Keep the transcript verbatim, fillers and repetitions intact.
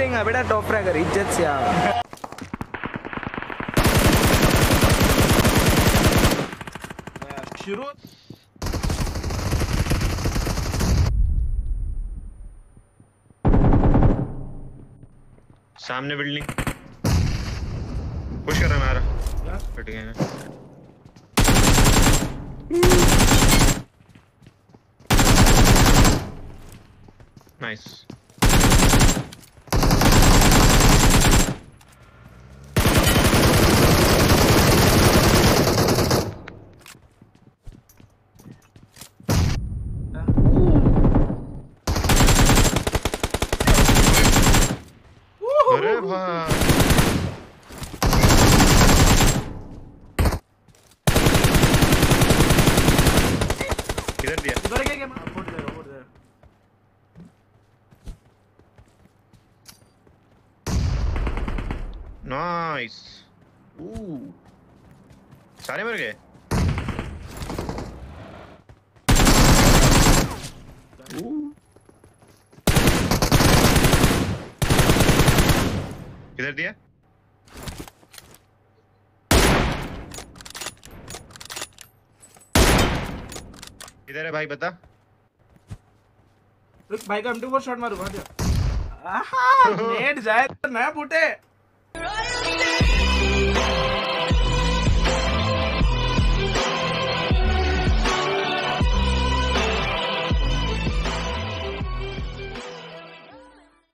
गिरेगा बेटा top fragger इज्जत से आओ। शुरू सामने बिल्डिंग पुश कर रहा है हमारा फट गया है। नाइस अरे भाई किधर दिया इधर क्या क्या बोल दे बोल दे नाइस ओ सारे मर गए किधर दिया किधर है भाई बता रुक भाई का एम टू फोर शॉट मारूंगा क्या आहा नेट जाए तो ना फूटे।